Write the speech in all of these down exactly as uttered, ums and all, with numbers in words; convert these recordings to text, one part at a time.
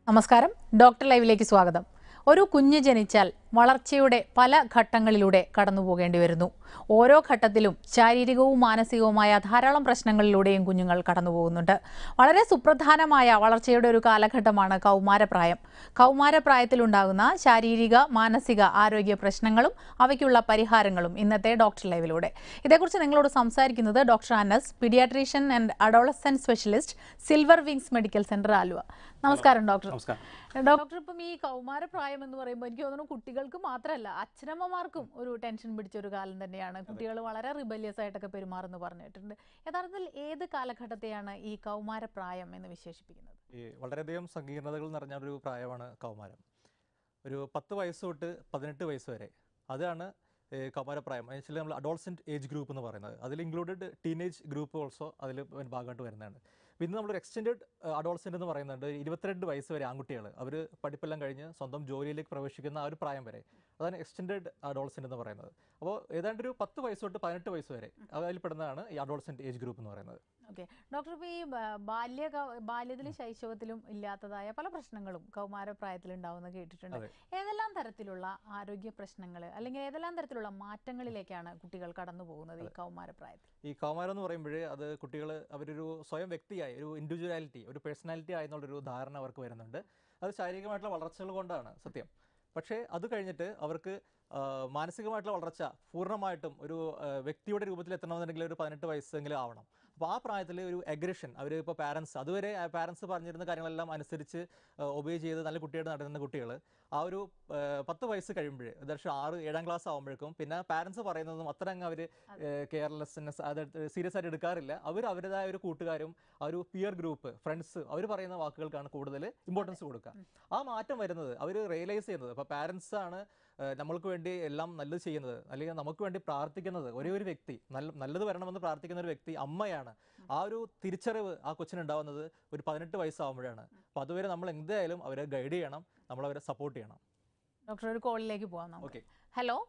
നമസ്കാരം, ഡോക്ടർ ലൈവിലേക്ക് സ്വാഗതം. ഒരു കുഞ്ഞ് ജനിച്ചാൽ വളർച്ചയുടെ പല ഘട്ടങ്ങളിലൂടെ കടന്നു പോകേണ്ടി വരുന്നു. ഓരോ ഘട്ടത്തിലും ശാരീരികവും മാനസികവുമായ ധാരാളം പ്രശ്നങ്ങളിലൂടെയും കുഞ്ഞുങ്ങൾ കടന്നു പോകുന്നുണ്ട്. വളരെ സുപ്രധാനമായ വളർച്ചയുടെ ഒരു കാലഘട്ടമാണ് കൗമാരപ്രായം. കൗമാരപ്രായത്തിലുണ്ടാകുന്ന ശാരീരിക മാനസിക ആരോഗ്യ പ്രശ്നങ്ങളും അവയ്ക്കുള്ള പരിഹാരങ്ങളും ഇന്നത്തെ ഡോക്ടർ ലൈവിലൂടെ. ഇതേക്കുറിച്ച് നിങ്ങളോട് സംസാരിക്കുന്നത് doctor Anas, paediatrician and adolescent specialist, silver wings medical centre, Aluva. നമസ്കാരം ഡോക്ടർ. ഡോക്ടർ, ഇപ്പം ഈ കൗമാരപ്രായം എന്ന് പറയുമ്പോൾ എനിക്ക് തോന്നുന്നു കുട്ടികൾക്ക് മാത്രമല്ല അച്ഛനമ്മമാർക്കും ഒരു ടെൻഷൻ പിടിച്ച ഒരു കാലം തന്നെയാണ്. കുട്ടികൾ വളരെ റിബല്യസ് ആയിട്ടൊക്കെ പെരുമാറുന്നു പറഞ്ഞിട്ടുണ്ട്. യഥാർത്ഥത്തിൽ ഏത് കാലഘട്ടത്തെയാണ് ഈ കൗമാരപ്രായം എന്ന് വിശേഷിപ്പിക്കുന്നത്? ഈ വളരെയധികം സങ്കീർണതകൾ നിറഞ്ഞ ഒരു പ്രായമാണ് കൗമാരം. ഒരു പത്ത് വയസ്സ് തൊട്ട് പതിനെട്ട് വയസ്സ് വരെ, അതാണ് കൗമാരപ്രായം. ആക്ച്വലി നമ്മൾ അഡോൾസെന്റ് ഏജ് ഗ്രൂപ്പ് എന്ന് പറയുന്നത്. അതിൽ ഇൻക്ലൂഡഡ് ടീനേജ് ഗ്രൂപ്പ് ഓൾസോ അതിൽ ഭാഗമായിട്ട് വരുന്നതാണ്. പിന്നെ നമ്മളൊരു എക്സ്റ്റെൻഡഡ് അഡോൾസെന്റ് എന്ന് പറയുന്നുണ്ട്. ഇരുപത്തിരണ്ട് വയസ്സ് വരെ ആൺകുട്ടികൾ അവർ പഠിപ്പെല്ലാം കഴിഞ്ഞ് സ്വന്തം ജോലിയിലേക്ക് പ്രവേശിക്കുന്ന ആ ഒരു പ്രായം വരെ, അതാണ് എക്സ്റ്റെൻഡഡ് അഡോൾസെന്റ് എന്ന് പറയുന്നത്. അപ്പോൾ ഏതാണ്ട് ഒരു പത്ത് വയസ്സ് തൊട്ട് പതിനെട്ട് വയസ്സ് വരെ അതിൽ പെടുന്നതാണ് ഈ അഡോൾസെന്റ് ഏജ് ഗ്രൂപ്പ് എന്ന് പറയുന്നത്. ഓക്കെ ഡോക്ടർ, ഇപ്പോൾ ഈ ബാല്യ ബാല്യത്തിലും ശൈശവത്തിലും ഇല്ലാത്തതായ പല പ്രശ്നങ്ങളും കൗമാരപ്രായത്തിൽ ഉണ്ടാവുന്ന കേട്ടിട്ടുണ്ട്. ഏതെല്ലാം തരത്തിലുള്ള ആരോഗ്യ പ്രശ്നങ്ങൾ അല്ലെങ്കിൽ ഏതെല്ലാം തരത്തിലുള്ള മാറ്റങ്ങളിലേക്കാണ് കുട്ടികൾ കടന്നു പോകുന്നത് ഈ കൗമാരപ്രായത്തിൽ? ഈ കൗമാരം എന്ന് പറയുമ്പോൾ അത് കുട്ടികൾ അവരൊരു സ്വയം വ്യക്തിയായി, ഒരു ഇൻഡിവിജ്വാലിറ്റി, ഒരു പേഴ്സണാലിറ്റി ആയെന്നുള്ളൊരു ധാരണ അവർക്ക് വരുന്നുണ്ട്. അത് ശാരീരികമായിട്ടുള്ള വളർച്ചകൾ കൊണ്ടാണ് സത്യം. പക്ഷേ അത് കഴിഞ്ഞിട്ട് അവർക്ക് മാനസികമായിട്ടുള്ള വളർച്ച പൂർണ്ണമായിട്ടും ഒരു വ്യക്തിയുടെ രൂപത്തിൽ എത്തണമെന്നുണ്ടെങ്കിൽ ഒരു പതിനെട്ട് വയസ്സെങ്കിലും ആവണം. അപ്പോൾ ആ പ്രായത്തിൽ ഒരു അഗ്രഷൻ, അവർ ഇപ്പോൾ പാരൻസ് അതുവരെ പാരൻസ് പറഞ്ഞിരുന്ന കാര്യങ്ങളെല്ലാം അനുസരിച്ച് ഒബേ ചെയ്ത് നല്ല കുട്ടിയായിട്ട് നടക്കുന്ന കുട്ടികൾ ആ ഒരു പത്ത് വയസ്സ് കഴിയുമ്പോൾ, ഏകദേശം ആറ് ഏഴാം ക്ലാസ് ആകുമ്പോഴേക്കും പിന്നെ പാരൻസ് പറയുന്നതും അത്ര അങ്ങ് അവർ കെയർലെസ്നെസ് അത് സീരിയസ് ആയിട്ട് എടുക്കാറില്ല. അവർ അവരുടേതായ ഒരു കൂട്ടുകാരും ആ ഒരു പിയർ ഗ്രൂപ്പ് ഫ്രണ്ട്സ് അവർ പറയുന്ന വാക്കുകൾക്കാണ് കൂടുതൽ ഇമ്പോർട്ടൻസ് കൊടുക്കുക. ആ മാറ്റം വരുന്നത് അവർ റിയലൈസ് ചെയ്യുന്നത്, അപ്പോൾ പാരൻസ് ആണ് നമ്മൾക്ക് വേണ്ടി എല്ലാം നല്ലത് ചെയ്യുന്നത്, അല്ലെങ്കിൽ നമുക്ക് വേണ്ടി പ്രാർത്ഥിക്കുന്നത് ഒരേ ഒരു വ്യക്തി, നല്ല നല്ലത് വരണമെന്ന് പ്രാർത്ഥിക്കുന്ന ഒരു വ്യക്തി അമ്മയാണ്. ആ ഒരു തിരിച്ചറിവ് ആ കൊച്ചിനുണ്ടാവുന്നത് ഒരു പതിനെട്ട് വയസ്സാകുമ്പോഴാണ്. അപ്പോൾ അതുവരെ നമ്മൾ എന്തായാലും അവരെ ഗൈഡ് ചെയ്യണം, നമ്മൾ അവരെ സപ്പോർട്ട് ചെയ്യണം. ഡോക്ടർ, ഒരു കോളിലേക്ക് പോകാം. Okay. Hello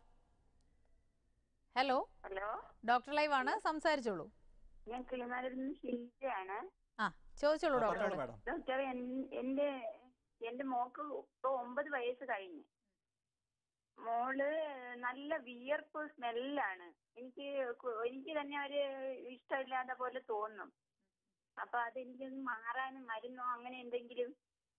hello hello, doctor live ആണ്, സംസാരിച്ചോളൂ. ഞാൻ കിളിമാനൂരിൽ നിന്ന് ഷിൽജയാണ്. ആ, ചോദിച്ചോളൂ ഡോക്ടർ. ഡോക്ടർ, എന്റെ എന്റെ മോക്ക് ഇപ്പൊ ഒമ്പത് വയസ്സ് കഴിഞ്ഞു. മോള് നല്ല വിയർപ്പ് സ്മെല്ലാണ്. എനിക്ക് എനിക്ക് തന്നെ ഒരു ഇഷ്ടമില്ലാത്ത പോലെ തോന്നും. അപ്പൊ അതെനിക്കൊന്ന് മാറാനും മരുന്നോ അങ്ങനെ എന്തെങ്കിലും?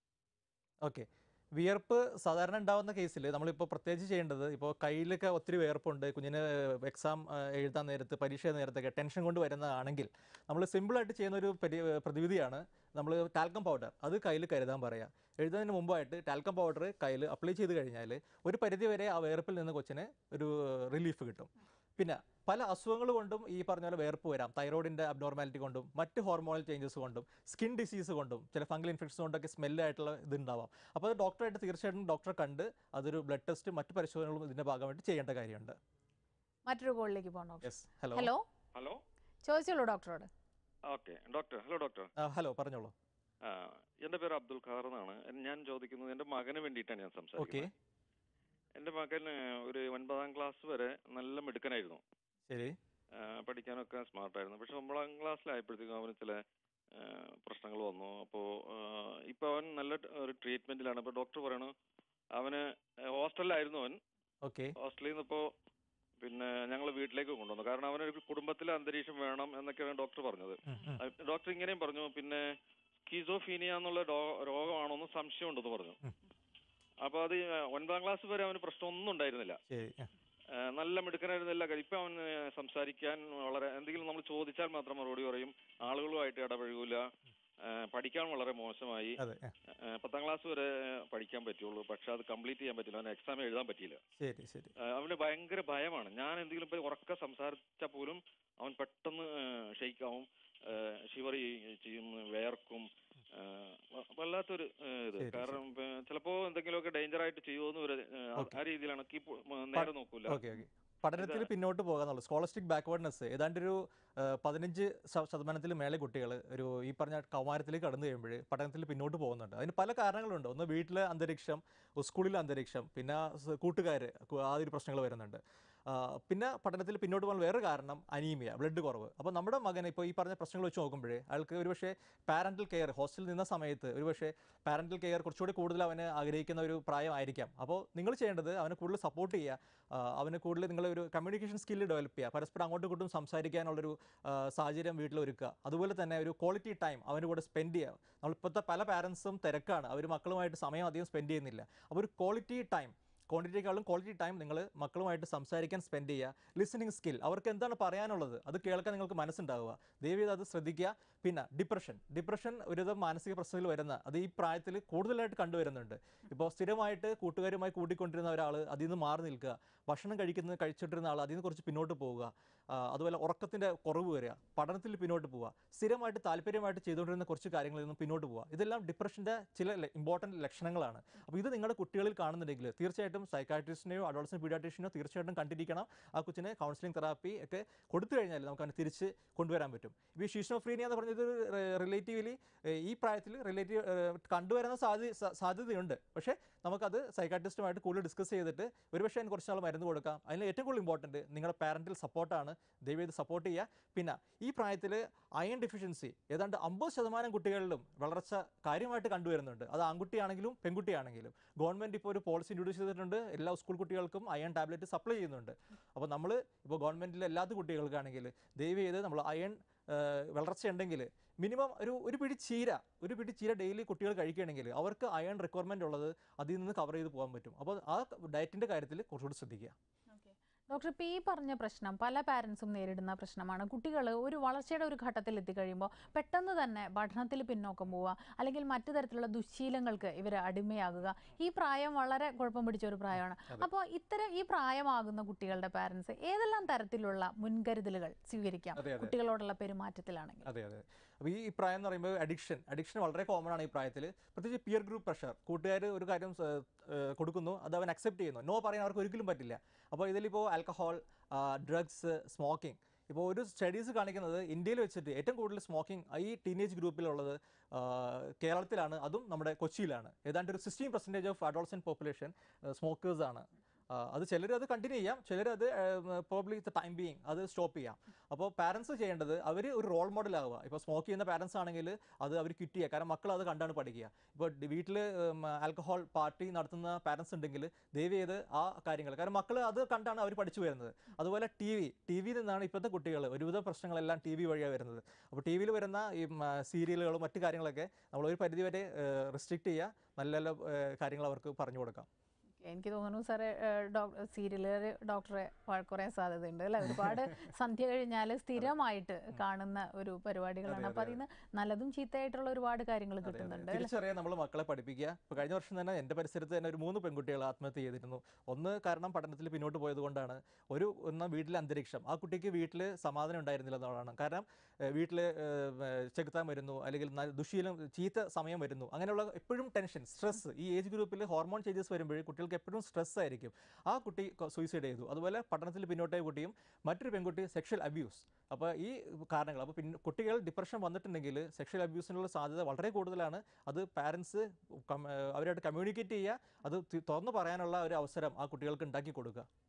ഓക്കെ. വിയർപ്പ് സാധാരണ ഉണ്ടാകുന്ന കേസിൽ നമ്മളിപ്പോൾ പ്രത്യേകിച്ച് ചെയ്യേണ്ടത്, ഇപ്പോൾ കയ്യിലൊക്കെ ഒത്തിരി വിയർപ്പുണ്ട്, കുഞ്ഞിന് എക്സാം എഴുതാൻ നേരത്ത്, പരീക്ഷ നേരത്തൊക്കെ ടെൻഷൻ കൊണ്ട് വരുന്നതാണെങ്കിൽ നമ്മൾ സിമ്പിളായിട്ട് ചെയ്യുന്ന ഒരു പ്രതിവിധിയാണ് നമ്മൾ ടാൽക്കം പൗഡർ. അത് കയ്യിൽ കരുതാൻ പറയാം. എഴുതുന്നതിന് മുമ്പായിട്ട് ടാൽക്കം പൗഡർ കയ്യിൽ അപ്ലൈ ചെയ്ത് കഴിഞ്ഞാൽ ഒരു പരിധി വരെ ആ വിയർപ്പിൽ നിന്ന് കൊച്ചിന് ഒരു റിലീഫ് കിട്ടും. പിന്നെ പല അസുഖങ്ങൾ കൊണ്ടും ഈ പറഞ്ഞ പോലെ വിയർപ്പ് വരാം. തൈറോയിഡിൻ്റെ അബ്നോർമാലിറ്റി കൊണ്ടും മറ്റ് ഹോർമോണൽ ചേഞ്ചസ് കൊണ്ടും സ്കിൻ ഡിസീസ് കൊണ്ടും ചില ഫംഗൽ ഇൻഫെക്ഷൻ കൊണ്ടൊക്കെ സ്മെല്ലായിട്ടുള്ള ഇതുണ്ടാവാം. അപ്പോൾ അത് ഡോക്ടറായിട്ട് തീർച്ചയായിട്ടും ഡോക്ടറെ കണ്ട് അതൊരു ബ്ലഡ് ടെസ്റ്റ് മറ്റ് പരിശോധനകളും ഇതിൻ്റെ ഭാഗമായിട്ട് ചെയ്യേണ്ട കാര്യമുണ്ട്. മറ്റൊരു കോളിലേക്ക് പോകണം. ഹലോ ഹലോ ഹലോ ചോദിച്ചോളൂ ഡോക്ടറോട്. Okay doctor. Hello doctor. Hello, പറഞ്ഞോളൂ. എൻ്റെ പേര് അബ്ദുൽ ഖാർ എന്നാണ്. ഞാൻ ചോദിക്കുന്നത് എൻ്റെ മകന് വേണ്ടിയിട്ടാണ് ഞാൻ സംസാരിക്കുന്നത്. എൻ്റെ മകന് ഒരു ഒൻപതാം ക്ലാസ് വരെ നല്ല മിടുക്കനായിരുന്നു. ശരി. പഠിക്കാനൊക്കെ സ്മാർട്ടായിരുന്നു. പക്ഷെ ഒമ്പതാം ക്ലാസ്സിലായപ്പോഴത്തേക്കും അവന് ചില പ്രശ്നങ്ങൾ വന്നു. അപ്പോൾ ഇപ്പോൾ അവൻ നല്ല ഒരു ട്രീറ്റ്മെന്റിലാണ്. അപ്പോൾ ഡോക്ടർ പറയണു അവന് ഹോസ്റ്റലിലായിരുന്നു അവൻ. ഓക്കെ. ഹോസ്റ്റലിൽ നിന്ന് ഇപ്പോൾ പിന്നെ ഞങ്ങൾ വീട്ടിലേക്ക് കൊണ്ടുവന്നു. കാരണം അവനൊരു കുടുംബത്തിലെ അന്തരീക്ഷം വേണം എന്നൊക്കെയാണ് ഡോക്ടർ പറഞ്ഞത്. ഡോക്ടർ ഇങ്ങനെയും പറഞ്ഞു, പിന്നെ സ്കിസോഫീനിയ എന്നുള്ള രോഗമാണോ എന്ന് സംശയമുണ്ടെന്ന് പറഞ്ഞു. അപ്പൊ അത് ഒൻപതാം ക്ലാസ് വരെ അവന് പ്രശ്നമൊന്നും ഉണ്ടായിരുന്നില്ല, നല്ല മിടുക്കനായിരുന്നില്ല. ഇപ്പൊ അവന് സംസാരിക്കാൻ വളരെ, എന്തെങ്കിലും നമ്മൾ ചോദിച്ചാൽ മാത്രം മറുപടി പറയും, ആളുകളുമായിട്ട് ഇടപഴകൂല, പഠിക്കാൻ വളരെ മോശമായി. പത്താം ക്ലാസ് വരെ പഠിക്കാൻ പറ്റുള്ളൂ, പക്ഷെ അത് കംപ്ലീറ്റ് ചെയ്യാൻ പറ്റില്ല. അവന് എക്സാം എഴുതാൻ പറ്റിയില്ല. അവന് ഭയങ്കര ഭയമാണ്. ഞാൻ എന്തെങ്കിലും ഇപ്പൊ ഉറക്കെ സംസാരിച്ചാൽ പോലും അവൻ പെട്ടെന്ന് ഷെയ്ക്കാവും, ഷിവർ ചെയ്യും, വേർക്കും. വല്ലാത്തൊരു ഇത്. കാരണം ചിലപ്പോ എന്തെങ്കിലുമൊക്കെ ഡേഞ്ചർ ആയിട്ട് ചെയ്യുമെന്ന് ഒരു ആ രീതിയിലാണ്. നേരെ നോക്കൂല. പഠനത്തിൽ പിന്നോട്ട് പോകാന്നുള്ളത്, സ്കോളസ്റ്റിക് ബാക്ക്വേർഡ്നെസ് ഏതാണ്ടൊരു പതിനഞ്ച് ശതമാനത്തിൽ മേലെ കുട്ടികൾ ഒരു ഈ പറഞ്ഞ കൗമാരത്തിലേക്ക് കടന്നു കഴിയുമ്പോൾ പഠനത്തിൽ പിന്നോട്ട് പോകുന്നുണ്ട്. അതിന് പല കാരണങ്ങളുണ്ട്. ഒന്ന് വീട്ടിലെ അന്തരീക്ഷം, സ്കൂളിലെ അന്തരീക്ഷം, പിന്നെ കൂട്ടുകാർ, ആ ഒരു പ്രശ്നങ്ങൾ വരുന്നുണ്ട്. ആ, പിന്നെ പഠനത്തിൽ പിന്നോട്ട് പോകാൻ വേറെ കാരണം അനീമിയ, ബ്ലഡ് കുറവ്. അപ്പോൾ നമ്മുടെ മകൻ ഇപ്പോൾ ഈ പറഞ്ഞ പ്രശ്നങ്ങൾ വെച്ച് നോക്കുമ്പോഴേ അയാൾക്ക് ഒരുപക്ഷെ പാരന്റൽ കെയർ ഹോസ്റ്റലിൽ നിന്ന സമയത്ത് ഒരുപക്ഷെ പാരന്റൽ കെയർ കുറച്ചുകൂടി കൂടുതൽ അവന് ആഗ്രഹിക്കുന്ന ഒരു പ്രായമായിരിക്കാം. അപ്പോൾ നിങ്ങൾ ചെയ്യേണ്ടത് അവനെ കൂടുതൽ സപ്പോർട്ട് ചെയ്യുക, ആ, അവന് കൂടുതൽ നിങ്ങൾ ഒരു കമ്മ്യൂണിക്കേഷൻ സ്കില്ല് ഡെവലപ്പ് ചെയ്യുക, പരസ്പരം അങ്ങോട്ടും ഇങ്ങോട്ടും സംസാരിക്കാനുള്ളൊരു ആ, സാഹചര്യം വീട്ടിൽ ഒരുക്കുക. അതുപോലെ തന്നെ ഒരു ക്വാളിറ്റി ടൈം അവൻ്റെ കൂടെ സ്പെൻഡ് ചെയ്യുക. നമ്മളിപ്പോഴത്തെ പല പാരൻസും തിരക്കാണ്, അവർ മക്കളുമായിട്ട് സമയം അധികം സ്പെൻഡ് ചെയ്യുന്നില്ല. അപ്പോൾ ഒരു ക്വാളിറ്റി ടൈം, ക്വാണ്ടിറ്റിയേക്കാളും ക്വാളിറ്റി ടൈം നിങ്ങൾ മക്കളുമായിട്ട് സംസാരിക്കാൻ സ്പെൻഡ് ചെയ്യുക. ലിസണിങ് സ്കിൽ, അവർക്ക് എന്താണ് പറയാനുള്ളത് അത് കേൾക്കാൻ നിങ്ങൾക്ക് മനസ്സുണ്ടാവുക. ദയവേത് അത് ശ്രദ്ധിക്കുക. പിന്നെ ഡിപ്രഷൻ ഡിപ്രഷൻ ഒരുവിധം മാനസിക പ്രശ്നത്തിൽ വരുന്ന അത് ഈ പ്രായത്തിൽ കൂടുതലായിട്ട് കണ്ടുവരുന്നുണ്ട്. ഇപ്പോൾ സ്ഥിരമായിട്ട് കൂട്ടുകാരുമായി കൂട്ടിക്കൊണ്ടിരുന്ന ഒരാൾ അതിൽ നിന്ന് മാറി നിൽക്കുക, ഭക്ഷണം കഴിക്കുന്നത് കഴിച്ചിട്ടിരുന്ന ആൾ അതിൽ നിന്ന് കുറച്ച് പിന്നോട്ട് പോവുക, ആ, അതുപോലെ ഉറക്കത്തിൻ്റെ കുറവ് വരിക, പഠനത്തിൽ പിന്നോട്ട് പോവുക, സ്ഥിരമായിട്ട് താല്പര്യമായിട്ട് ചെയ്തുകൊണ്ടിരുന്ന കുറച്ച് കാര്യങ്ങളിൽ നിന്നും പിന്നോട്ട് പോവുക. ഇതെല്ലാം ഡിപ്രഷൻ്റെ ചില ഇമ്പോർട്ടൻറ്റ് ലക്ഷണങ്ങളാണ്. അപ്പോൾ ഇത് നിങ്ങളുടെ കുട്ടികളിൽ കാണുന്നുണ്ടെങ്കിൽ തീർച്ചയായിട്ടും സൈക്കാട്രിസ്റ്റിനെയോ അഡോളസെന്റ് പീഡിയാട്രീഷ്യനോ തീർച്ചയായിട്ടും കണ്ടിരിക്കണം. ആ കൊച്ചിനെ കൗൺസിലിംഗ് തെറാപ്പി ഒക്കെ കൊടുത്തു കഴിഞ്ഞാൽ നമുക്ക് അവനെ തിരിച്ച് കൊണ്ടുവരാൻ പറ്റും. ഇപ്പോൾ ഈ ഷിസോഫ്രീനിയ എന്ന് പറഞ്ഞത് റിലേറ്റീവ്ലി ഈ പ്രായത്തിൽ റിലേറ്റീവ് കണ്ടുവരുന്ന സാധ്യത സാധ്യതയുണ്ട്. പക്ഷേ നമുക്കത് സൈക്കാട്രിസ്റ്റുമായിട്ട് കൂടുതൽ ഡിസ്കസ് ചെയ്തിട്ട് ഒരുപക്ഷെ അതിന് കുറച്ച് നാൾ മരുന്ന് കൊടുക്കാം. അതിന് ഏറ്റവും കൂടുതൽ ഇമ്പോർട്ടൻറ്റ് നിങ്ങളുടെ പാരന്റൽ സപ്പോർട്ടാണ്. ദയവേത് സപ്പോർട്ട് ചെയ്യുക. പിന്നെ ഈ പ്രായത്തിൽ അയൺ ഡെഫിഷ്യൻസി ഏതാണ്ട് അമ്പത് ശതമാനം കുട്ടികളിലും വളർച്ച കാര്യമായിട്ട് കണ്ടുവരുന്നുണ്ട്. അത് ആൺകുട്ടിയാണെങ്കിലും പെൺകുട്ടിയാണെങ്കിലും. ഗവൺമെൻറ് ഇപ്പോൾ ഒരു പോളിസി ഇൻട്രൊഡ്യൂസ് ചെയ്തിട്ടുണ്ട്, എല്ലാ സ്കൂൾ കുട്ടികൾക്കും അയൺ ടാബ്ലറ്റ് സപ്ലൈ ചെയ്യുന്നുണ്ട്. അപ്പോൾ നമ്മൾ ഇപ്പോൾ ഗവൺമെൻറ്റിലെ എല്ലാത്ത കുട്ടികൾക്കാണെങ്കിൽ ദയവ് ചെയ്ത് നമ്മൾ അയൺ വളർച്ചയുണ്ടെങ്കിൽ മിനിമം ഒരു ഒരു പിടി ചീര ഒരു പിടി ചീര ഡെയിലി കുട്ടികൾ കഴിക്കുകയാണെങ്കിൽ അവർക്ക് അയൺ റിക്വയർമെൻ്റ് ഉള്ളത് അതിൽ നിന്ന് കവർ ചെയ്ത് പോകാൻ പറ്റും. അപ്പോൾ ആ ഡയറ്റിൻ്റെ കാര്യത്തിൽ കുറച്ചുകൂടി ശ്രദ്ധിക്കുക. ഡോക്ടർ, ഇപ്പോൾ ഈ പറഞ്ഞ പ്രശ്നം പല പാരൻസും നേരിടുന്ന പ്രശ്നമാണ്. കുട്ടികൾ ഒരു വളർച്ചയുടെ ഒരു ഘട്ടത്തിൽ എത്തിക്കഴിയുമ്പോൾ പെട്ടെന്ന് തന്നെ പഠനത്തിൽ പിന്നോക്കം പോവുക, അല്ലെങ്കിൽ മറ്റു തരത്തിലുള്ള ദുശ്ശീലങ്ങൾക്ക് ഇവർ അടിമയാകുക. ഈ പ്രായം വളരെ കുഴപ്പം പിടിച്ച ഒരു പ്രായമാണ്. അപ്പോൾ ഇത്തരം ഈ പ്രായമാകുന്ന കുട്ടികളുടെ പാരൻസ് ഏതെല്ലാം തരത്തിലുള്ള മുൻകരുതലുകൾ സ്വീകരിക്കാം കുട്ടികളോടുള്ള പെരുമാറ്റത്തിലാണെങ്കിൽ? അതെ അതെ അപ്പോൾ ഈ പ്രായം എന്ന് പറയുമ്പോൾ അഡിക്ഷൻ അഡിക്ഷൻ വളരെ കോമൺ ആണ് ഈ പ്രായത്തിൽ. പ്രത്യേകിച്ച് പിയർ ഗ്രൂപ്പ് പ്രഷർ, കൂട്ടുകാർ ഒരു കാര്യം കൊടുക്കുന്നു അത് അവൻ അക്സെപ്റ്റ് ചെയ്യുന്നു, നോ പറയാൻ അവർക്ക് ഒരിക്കലും പറ്റില്ല. അപ്പോൾ ഇതിലിപ്പോൾ ആൽക്കഹോൾ, ഡ്രഗ്സ്, സ്മോക്കിംഗ്. ഇപ്പോൾ ഒരു സ്റ്റഡീസ് കാണിക്കുന്നത് ഇന്ത്യയിൽ വെച്ചിട്ട് ഏറ്റവും കൂടുതൽ സ്മോക്കിംഗ് ഈ ടീനേജ് ഗ്രൂപ്പിലുള്ളത് കേരളത്തിലാണ്, അതും നമ്മുടെ കൊച്ചിയിലാണ്. ഏതാണ്ട് ഒരു sixteen percentage of adolescent population സ്മോക്കേഴ്സാണ്. അത് ചിലർ അത് കണ്ടിന്യൂ ചെയ്യാം, ചിലർ അത് പ്രോബ്ലി ദ ടൈം ബീയിങ് അത് സ്റ്റോപ്പ് ചെയ്യാം. അപ്പോൾ പാരൻസ് ചെയ്യേണ്ടത് അവർ ഒരു റോൾ മോഡൽ ആവുക. ഇപ്പോൾ സ്മോക്ക് ചെയ്യുന്ന പാരൻസ് ആണെങ്കിൽ അത് അവർ ക്വിറ്റ് ചെയ്യുക, കാരണം മക്കൾ അത് കണ്ടാണ് പഠിക്കുക. ഇപ്പോൾ വീട്ടിൽ ആൽക്കഹോൾ പാർട്ടി നടത്തുന്ന പാരൻസ് ഉണ്ടെങ്കിൽ ദയവ് ചെയ്ത് ആ കാര്യങ്ങൾ, കാരണം മക്കൾ അത് കണ്ടാണ് അവർ പഠിച്ചു വരുന്നത്. അതുപോലെ ടി വി ടി വിയിൽ നിന്നാണ് ഇപ്പോഴത്തെ കുട്ടികൾ ഒരുവിധ പ്രശ്നങ്ങളെല്ലാം ടി വി വഴിയാണ് വരുന്നത്. അപ്പോൾ ടി വിയിൽ വരുന്ന ഈ സീരിയലുകളും മറ്റു കാര്യങ്ങളൊക്കെ നമ്മൾ ഒരു പരിധിവരെ റെസ്ട്രിക്റ്റ് ചെയ്യുക, നല്ല നല്ല കാര്യങ്ങൾ അവർക്ക് പറഞ്ഞു കൊടുക്കാം. എനിക്ക് തോന്നുന്നു സാറേ, ഡോക്ടർ സീരിയലുകാർ ഡോക്ടറെ വഴക്കുറയാൻ സാധ്യതയുണ്ട് അല്ലേ? ഒരുപാട് സന്ധ്യ കഴിഞ്ഞാൽ സ്ഥിരമായിട്ട് കാണുന്ന ഒരു പരിപാടികളാണ്. അപ്പോൾ അതിൽ നിന്ന് നല്ലതും ചീത്തയായിട്ടുള്ള ഒരുപാട് കാര്യങ്ങൾ കിട്ടുന്നുണ്ട്. തിരിച്ചറിയാൻ നമ്മൾ മക്കളെ പഠിപ്പിക്കുക. ഇപ്പോൾ കഴിഞ്ഞ വർഷം തന്നെ എൻ്റെ പരിസരത്ത് തന്നെ ഒരു മൂന്ന് പെൺകുട്ടികൾ ആത്മഹത്യ ചെയ്തിരുന്നു. ഒന്ന് കാരണം പഠനത്തിൽ പിന്നോട്ട് പോയത് കൊണ്ടാണ്. ഒരു ഒന്ന് വീട്ടിലെ അന്തരീക്ഷം, ആ കുട്ടിക്ക് വീട്ടിൽ സമാധാനം ഉണ്ടായിരുന്നില്ല എന്നുള്ളതാണ്. കാരണം വീട്ടിൽ ചെകുത്താൻ വരുന്നു, അല്ലെങ്കിൽ ദുശീലം ചീത്ത സമയം വരുന്നു, അങ്ങനെയുള്ള എപ്പോഴും ടെൻഷൻ, സ്ട്രെസ്. ഈ ഏജ് ഗ്രൂപ്പിൽ ഹോർമോൺ ചേഞ്ചസ് വരുമ്പോഴേ കുട്ടികൾക്ക് എപ്പോഴും സ്ട്രെസ് ആയിരിക്കും. ആ കുട്ടി സൂയിസൈഡ് ചെയ്തു. അതുപോലെ പഠനത്തിൽ പിന്നോട്ടായ കുട്ടിയും മറ്റൊരു പെൺകുട്ടി സെക്ഷൽ അബ്യൂസ്. അപ്പോൾ ഈ കാരണങ്ങൾ, അപ്പോൾ പിന്നെ കുട്ടികൾ ഡിപ്രഷൻ വന്നിട്ടുണ്ടെങ്കിൽ സെക്ഷൽ അബ്യൂസിനുള്ള സാധ്യത വളരെ കൂടുതലാണ്. അത് പാരൻസ് അവരായിട്ട് കമ്മ്യൂണിക്കേറ്റ് ചെയ്യുക, അത് തുറന്നു പറയാനുള്ള ഒരു അവസരം ആ കുട്ടികൾക്ക് ഉണ്ടാക്കി കൊടുക്കുക.